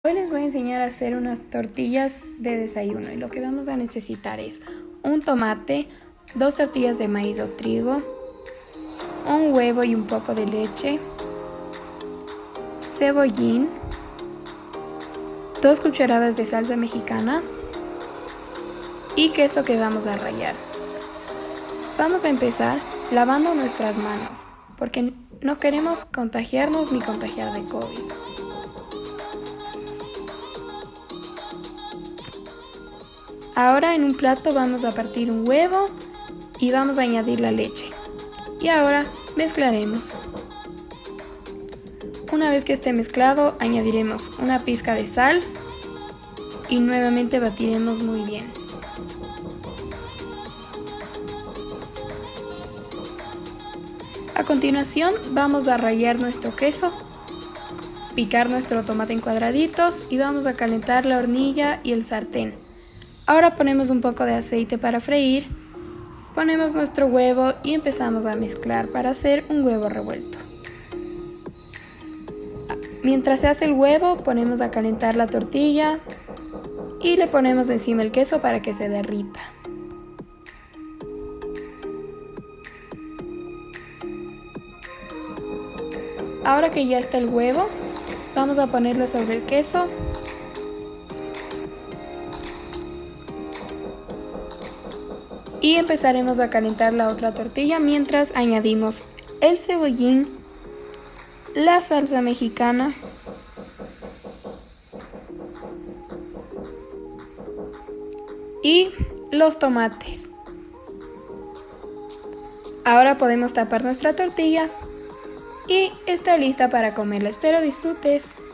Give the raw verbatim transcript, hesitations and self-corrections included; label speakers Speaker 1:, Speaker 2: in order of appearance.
Speaker 1: Hoy les voy a enseñar a hacer unas tortillas de desayuno y lo que vamos a necesitar es un tomate, dos tortillas de maíz o trigo, un huevo y un poco de leche, cebollín, dos cucharadas de salsa mexicana y queso que vamos a rallar. Vamos a empezar lavando nuestras manos porque no queremos contagiarnos ni contagiar de COVID. Ahora en un plato vamos a partir un huevo y vamos a añadir la leche. Y ahora mezclaremos. Una vez que esté mezclado, añadiremos una pizca de sal y nuevamente batiremos muy bien. A continuación vamos a rallar nuestro queso, picar nuestro tomate en cuadraditos y vamos a calentar la hornilla y el sartén. Ahora ponemos un poco de aceite para freír, ponemos nuestro huevo y empezamos a mezclar para hacer un huevo revuelto. Mientras se hace el huevo, ponemos a calentar la tortilla y le ponemos encima el queso para que se derrita. Ahora que ya está el huevo, vamos a ponerlo sobre el queso. Y empezaremos a calentar la otra tortilla mientras añadimos el cebollín, la salsa mexicana y los tomates. Ahora podemos tapar nuestra tortilla y está lista para comerla. Espero disfrutes.